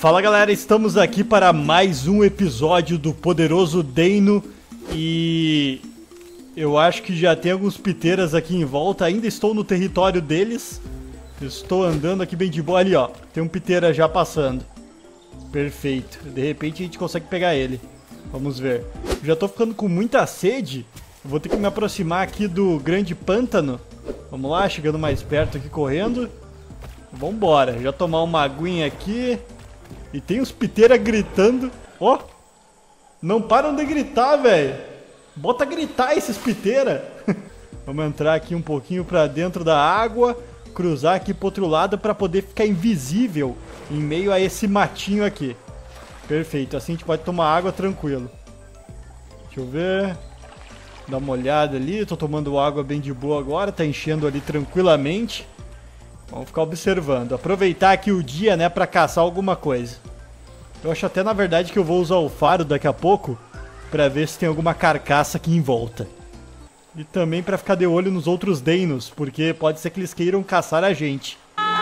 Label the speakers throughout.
Speaker 1: Fala galera, estamos aqui para mais um episódio do Poderoso Deino. E eu acho que já tem alguns piteiras aqui em volta. Ainda estou no território deles. Estou andando aqui bem de boa. Ali ó, tem um piteira já passando. Perfeito, de repente a gente consegue pegar ele. Vamos ver. Já tô ficando com muita sede. Vou ter que me aproximar aqui do grande pântano. Vamos lá, chegando mais perto aqui correndo. Vambora, já tomar uma aguinha aqui. E tem os piteiras gritando. Ó, não param de gritar, velho. Bota gritar esses piteiras. Vamos entrar aqui um pouquinho pra dentro da água. Cruzar aqui pro outro lado pra poder ficar invisível em meio a esse matinho aqui. Perfeito, assim a gente pode tomar água tranquilo. Deixa eu ver. Dá uma olhada ali, tô tomando água bem de boa agora. Tá enchendo ali tranquilamente. Vamos ficar observando. Aproveitar aqui o dia, né, pra caçar alguma coisa. Eu acho até, na verdade, que eu vou usar o faro daqui a pouco pra ver se tem alguma carcaça aqui em volta. E também pra ficar de olho nos outros Deinos, porque pode ser que eles queiram caçar a gente.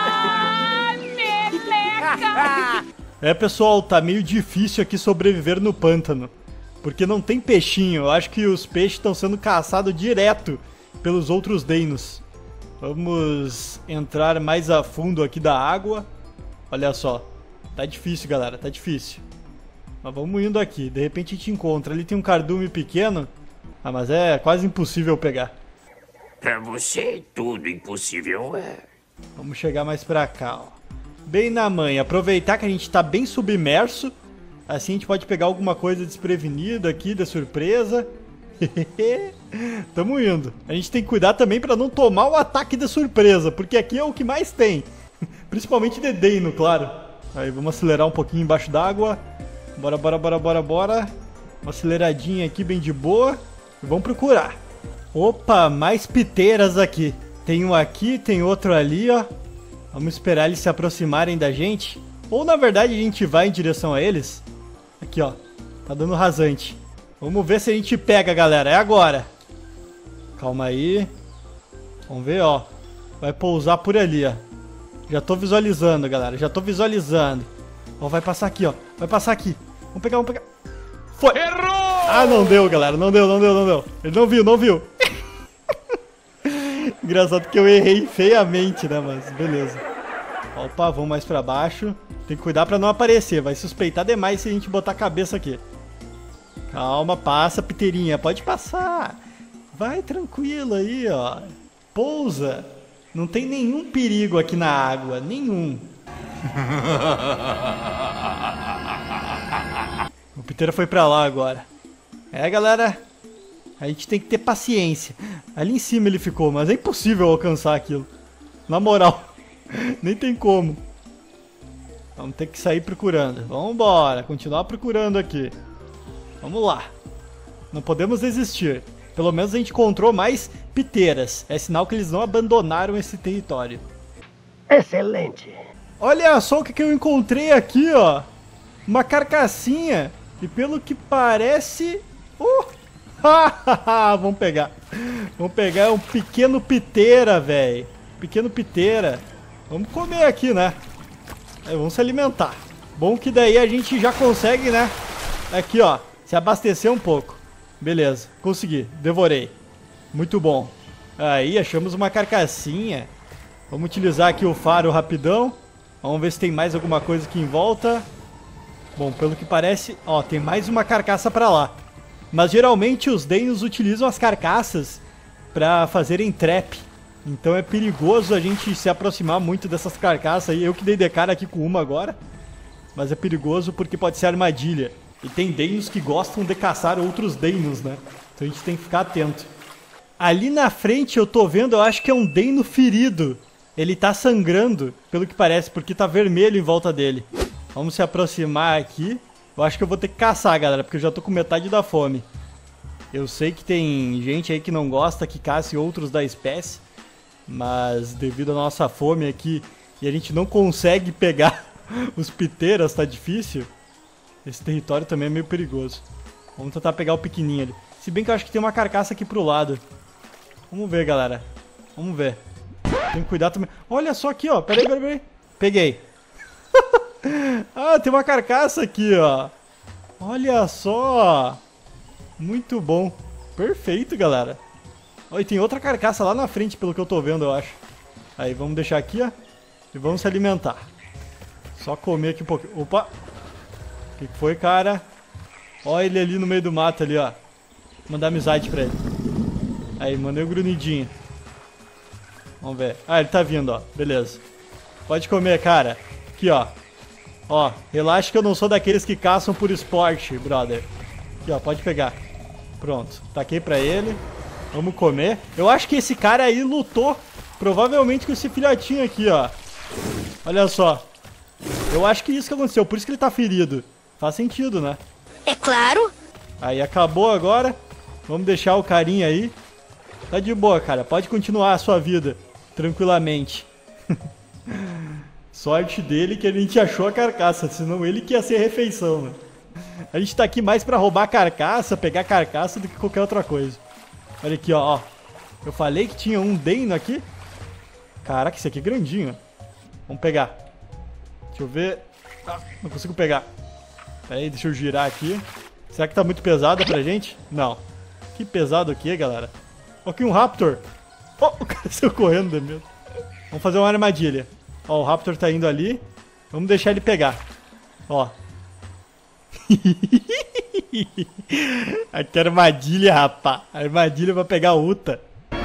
Speaker 1: É, pessoal, tá meio difícil aqui sobreviver no pântano. Porque não tem peixinho. Eu acho que os peixes estão sendo caçados direto pelos outros Deinos. Vamos entrar mais a fundo aqui da água. Olha só. Tá difícil, galera. Tá difícil. Mas vamos indo aqui. De repente a gente encontra. Ali tem um cardume pequeno. Ah, mas é quase impossível pegar.
Speaker 2: Pra você, tudo impossível é.
Speaker 1: Vamos chegar mais pra cá, ó. Bem na manha. Aproveitar que a gente tá bem submerso. Assim a gente pode pegar alguma coisa desprevenida aqui, de surpresa. Tamo indo. A gente tem que cuidar também pra não tomar o ataque de surpresa, porque aqui é o que mais tem. Principalmente de Deino, claro. Aí, vamos acelerar um pouquinho embaixo d'água. Bora, bora, bora, bora, bora. Uma aceleradinha aqui bem de boa. E vamos procurar. Opa, mais piteiras aqui. Tem um aqui, tem outro ali, ó. Vamos esperar eles se aproximarem da gente. Ou, na verdade, a gente vai em direção a eles. Aqui, ó. Tá dando rasante. Vamos ver se a gente pega, galera. É agora. Calma aí. Vamos ver, ó. Vai pousar por ali, ó. Já tô visualizando, galera. Já tô visualizando. Ó, vai passar aqui, ó. Vai passar aqui. Vamos pegar, vamos pegar. Foi! Errou! Ah, não deu, galera. Não deu, não deu, não deu. Ele não viu, não viu. Engraçado que eu errei feiamente, né? Mas beleza. Opa, vamos mais pra baixo. Tem que cuidar pra não aparecer. Vai suspeitar demais se a gente botar a cabeça aqui. Calma, passa, piteirinha. Pode passar. Vai tranquilo aí, ó. Pousa. Não tem nenhum perigo aqui na água. Nenhum. O piteira foi pra lá agora. É, galera. A gente tem que ter paciência. Ali em cima ele ficou, mas é impossível alcançar aquilo. Na moral. Nem tem como. Vamos ter que sair procurando. Vambora, continuar procurando aqui. Vamos lá. Não podemos desistir. Pelo menos a gente encontrou mais piteiras. É sinal que eles não abandonaram esse território.
Speaker 3: Excelente.
Speaker 1: Olha só o que eu encontrei aqui, ó. Uma carcassinha. E pelo que parece... Vamos pegar. Vamos pegar um pequeno piteira, velho. Pequeno piteira. Vamos comer aqui, né? Vamos se alimentar. Bom que daí a gente já consegue, né? Aqui, ó. Se abastecer um pouco. Beleza. Consegui. Devorei. Muito bom. Aí, achamos uma carcassinha. Vamos utilizar aqui o faro rapidão. Vamos ver se tem mais alguma coisa aqui em volta. Bom, pelo que parece... Ó, tem mais uma carcaça pra lá. Mas geralmente os Deinos utilizam as carcaças pra fazerem trap. Então é perigoso a gente se aproximar muito dessas carcaças aí. Eu que dei de cara aqui com uma agora. Mas é perigoso porque pode ser armadilha. E tem Deinos que gostam de caçar outros Deinos, né? Então a gente tem que ficar atento. Ali na frente eu tô vendo, eu acho que é um Deino ferido. Ele tá sangrando, pelo que parece, porque tá vermelho em volta dele. Vamos se aproximar aqui. Eu acho que eu vou ter que caçar, galera, porque eu já tô com metade da fome. Eu sei que tem gente aí que não gosta que casse outros da espécie. Mas devido à nossa fome aqui e a gente não consegue pegar os piteiras, tá difícil. Esse território também é meio perigoso. Vamos tentar pegar o pequenininho ali. Se bem que eu acho que tem uma carcaça aqui pro lado. Vamos ver, galera. Vamos ver. Tem que cuidar também. Olha só aqui, ó. Peraí. Peguei. Ah, tem uma carcaça aqui, ó. Olha só. Muito bom. Perfeito, galera. Olha, tem outra carcaça lá na frente, pelo que eu tô vendo, eu acho. Aí, vamos deixar aqui, ó. E vamos se alimentar. Só comer aqui um pouquinho. Opa! O que foi, cara? Olha ele ali no meio do mato ali, ó. Mandar amizade pra ele. Aí, mandei um grunidinho. Vamos ver. Ah, ele tá vindo, ó. Beleza. Pode comer, cara. Aqui, ó. Ó, relaxa que eu não sou daqueles que caçam por esporte, brother. Aqui, ó, pode pegar. Pronto, taquei pra ele. Vamos comer. Eu acho que esse cara aí lutou provavelmente com esse filhotinho aqui, ó. Olha só. Eu acho que isso que aconteceu, por isso que ele tá ferido. Faz sentido, né?
Speaker 4: É claro.
Speaker 1: Aí, acabou agora. Vamos deixar o carinha aí. Tá de boa, cara. Pode continuar a sua vida tranquilamente. Sorte dele que a gente achou a carcaça, senão ele que ia ser refeição, né? A gente tá aqui mais pra roubar carcaça, pegar carcaça do que qualquer outra coisa. Olha aqui, ó. Eu falei que tinha um Deino aqui. Caraca, esse aqui é grandinho. Vamos pegar. Deixa eu ver. Ah, não consigo pegar. Pera aí, deixa eu girar aqui. Será que tá muito pesado pra gente? Não. Que pesado aqui, é, galera. Ó, aqui um Raptor. Ó, o cara saiu correndo, de medo. Vamos fazer uma armadilha. Ó, o Raptor tá indo ali. Vamos deixar ele pegar. Ó. Aqui é armadilha, rapá. Armadilha pra pegar a Uta.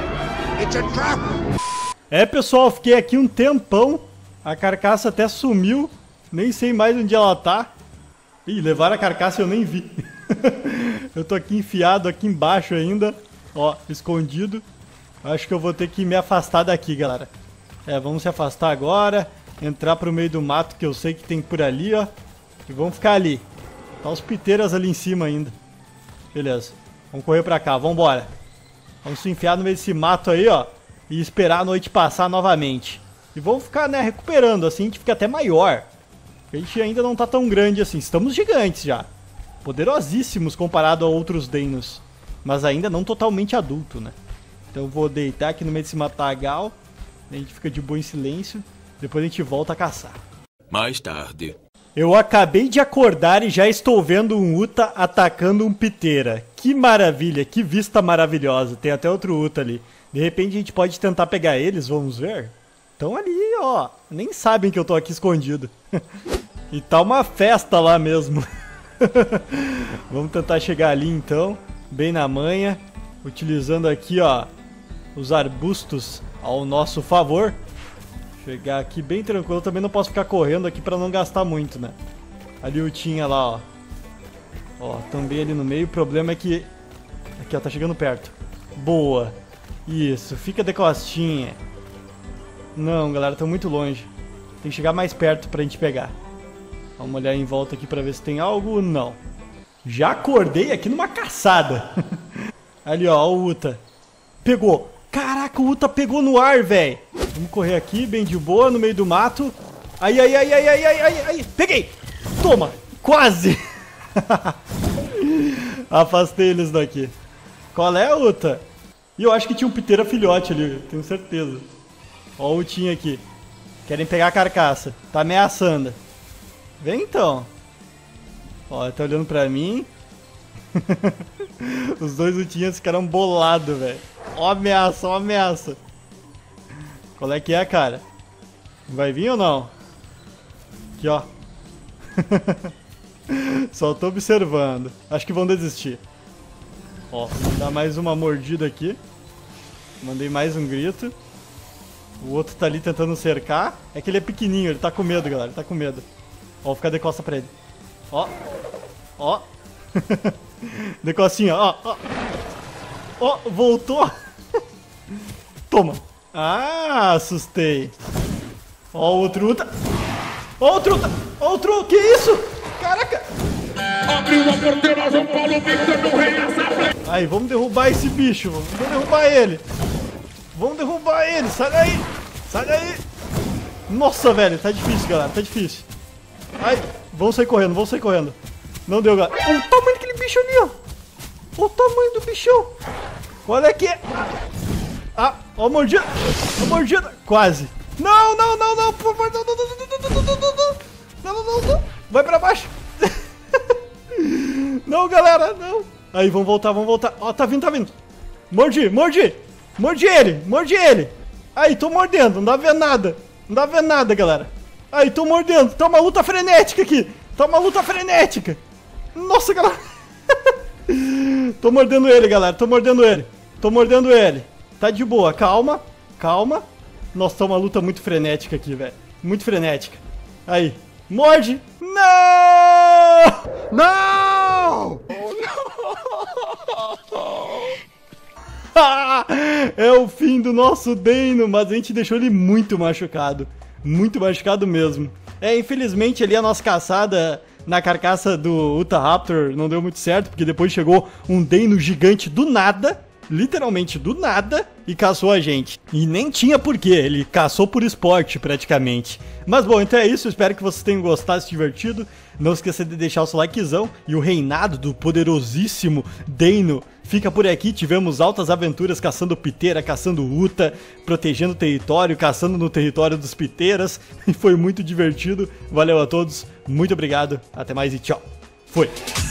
Speaker 1: É, pessoal, fiquei aqui um tempão. A carcaça até sumiu. Nem sei mais onde ela tá. Ih, levaram a carcaça e eu nem vi. Eu tô aqui enfiado aqui embaixo ainda. Ó, escondido. Acho que eu vou ter que me afastar daqui, galera. É, vamos se afastar agora. Entrar pro meio do mato que eu sei que tem por ali, ó. E vamos ficar ali. Tá os piteiras ali em cima ainda. Beleza. Vamos correr pra cá, vambora. Vamos se enfiar no meio desse mato aí, ó. E esperar a noite passar novamente. E vamos ficar, né, recuperando. Assim a gente fica até maior. A gente ainda não tá tão grande assim. Estamos gigantes já. Poderosíssimos comparado a outros Deinos. Mas ainda não totalmente adulto, né? Então eu vou deitar aqui no meio desse matagal. A gente fica de boa em silêncio. Depois a gente volta a caçar.
Speaker 5: Mais tarde.
Speaker 1: Eu acabei de acordar e já estou vendo um Uta atacando um piteira. Que maravilha, que vista maravilhosa. Tem até outro Uta ali. De repente a gente pode tentar pegar eles, vamos ver? Estão ali, ó. Nem sabem que eu tô aqui escondido. E tá uma festa lá mesmo. Vamos tentar chegar ali então, bem na manha. Utilizando aqui, ó, os arbustos ao nosso favor. Chegar aqui bem tranquilo. Também não posso ficar correndo aqui pra não gastar muito, né? Ali o tinha lá, ó. Ó, também ali no meio. O problema é que... Aqui, ó, tá chegando perto. Boa. Isso, fica de costinha. Não, galera, tá muito longe. Tem que chegar mais perto pra gente pegar. Vamos olhar em volta aqui pra ver se tem algo. Não. Já acordei aqui numa caçada. Ali, ó, o Uta. Pegou. Caraca, o Uta pegou no ar, velho. Vamos correr aqui, bem de boa, no meio do mato. Ai, ai, ai, ai, ai, ai, ai, ai. Peguei. Toma. Quase. Afastei eles daqui. Qual é, Uta? E eu acho que tinha um piteira filhote ali, tenho certeza. Ó o Utinha aqui. Querem pegar a carcaça. Tá ameaçando. Vem então. Ó, ele tá olhando pra mim. Os dois Utinhas ficaram bolados, velho. Ó a ameaça, ó a ameaça. Qual é que é, cara? Vai vir ou não? Aqui, ó. Só tô observando. Acho que vão desistir. Ó, vou dar mais uma mordida aqui. Mandei mais um grito. O outro tá ali tentando cercar. É que ele é pequenininho, ele tá com medo, galera. Ele tá com medo. Ó, vou ficar de costa pra ele. Ó. Ó. De costinha, ó. Ó, ó, voltou. Toma. Ah, assustei. Ó, o outro Uta. Ó, outro Uta. Ó, outro. Que isso? Caraca.
Speaker 2: Abriu a porteira, João Paulo Victor do Rei nessa frente.
Speaker 1: Aí, vamos derrubar esse bicho. Vamos derrubar ele. Vamos derrubar ele. Sai daí. Sai daí. Nossa, velho. Tá difícil, galera. Tá difícil. Ai, vamos sair correndo. Vamos sair correndo. Não deu, galera. Olha o tamanho daquele bicho ali, ó. Olha o tamanho do bichão. Qual é que é? Ah, ó a mordida. Ó a mordida. Quase. Não, não, não, não. Por favor, não, não, não, não, não, não, não, não. Não, não, não, não. Vai pra baixo. Não, galera, não. Aí, vamos voltar, vamos voltar. Ó, tá vindo, tá vindo. Mordi, mordi. Mordi ele, mordi ele. Aí, tô mordendo, não dá pra ver nada. Não dá pra ver nada, galera. Aí, tô mordendo. Tá uma luta frenética aqui. Tá uma luta frenética. Nossa, galera. Tô mordendo ele, galera. Tô mordendo ele. Tô mordendo ele. Tá de boa, calma. Calma. Nossa, tá uma luta muito frenética aqui, velho. Muito frenética. Aí, morde. Não!
Speaker 3: Não!
Speaker 1: É o fim do nosso Deino, mas a gente deixou ele muito machucado. Muito machucado mesmo. Infelizmente ali a nossa caçada na carcaça do Utahraptor não deu muito certo, porque depois chegou um Deino gigante do nada, literalmente do nada, e caçou a gente. E nem tinha porquê, ele caçou por esporte praticamente. Mas bom, então é isso, espero que vocês tenham gostado, se divertido. Não esqueça de deixar o seu likezão. E o reinado do poderosíssimo Deino fica por aqui. Tivemos altas aventuras caçando piteira, caçando uta, protegendo o território, caçando no território dos piteiras. E foi muito divertido. Valeu a todos, muito obrigado, até mais e tchau. Fui!